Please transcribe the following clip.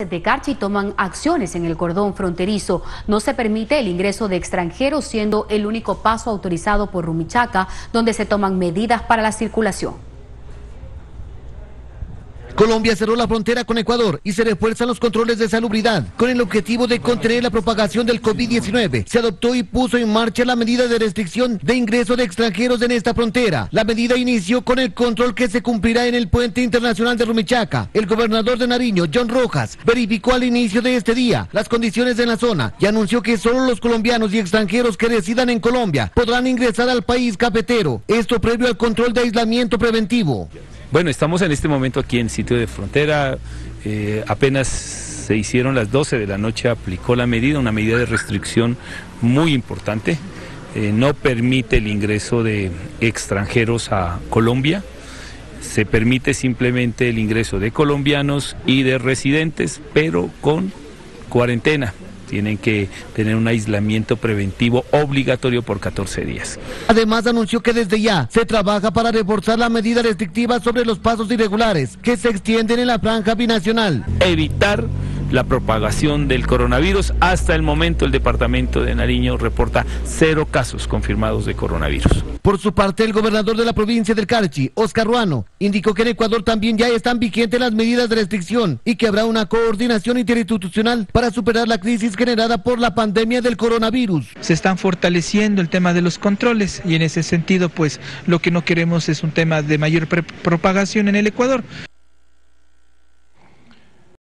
De Carchi toman acciones en el cordón fronterizo. No se permite el ingreso de extranjeros, siendo el único paso autorizado por Rumichaca, donde se toman medidas para la circulación. Colombia cerró la frontera con Ecuador y se refuerzan los controles de salubridad. Con el objetivo de contener la propagación del COVID-19, se adoptó y puso en marcha la medida de restricción de ingreso de extranjeros en esta frontera. La medida inició con el control que se cumplirá en el puente internacional de Rumichaca. El gobernador de Nariño, John Rojas, verificó al inicio de este día las condiciones en la zona y anunció que solo los colombianos y extranjeros que residan en Colombia podrán ingresar al país cafetero. Esto previo al control de aislamiento preventivo. Bueno, estamos en este momento aquí en sitio de frontera, apenas se hicieron las 12 de la noche, aplicó la medida, una medida de restricción muy importante, no permite el ingreso de extranjeros a Colombia, se permite simplemente el ingreso de colombianos y de residentes, pero con cuarentena. Tienen que tener un aislamiento preventivo obligatorio por 14 días. Además anunció que desde ya se trabaja para reforzar la medida restrictiva sobre los pasos irregulares que se extienden en la franja binacional. Evitar la propagación del coronavirus. Hasta el momento el departamento de Nariño reporta 0 casos confirmados de coronavirus. Por su parte, el gobernador de la provincia del Carchi, Oscar Ruano, indicó que en Ecuador también ya están vigentes las medidas de restricción y que habrá una coordinación interinstitucional para superar la crisis generada por la pandemia del coronavirus. Se están fortaleciendo el tema de los controles y en ese sentido, pues lo que no queremos es un tema de mayor propagación en el Ecuador.